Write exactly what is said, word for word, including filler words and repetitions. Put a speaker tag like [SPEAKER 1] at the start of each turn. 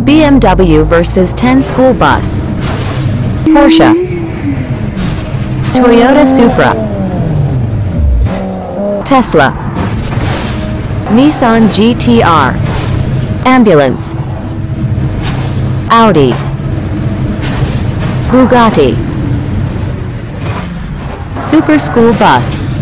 [SPEAKER 1] B M W versus ten school bus. Porsche. Toyota Supra. Tesla. Nissan G T R. Ambulance. Audi. Bugatti. Super school bus.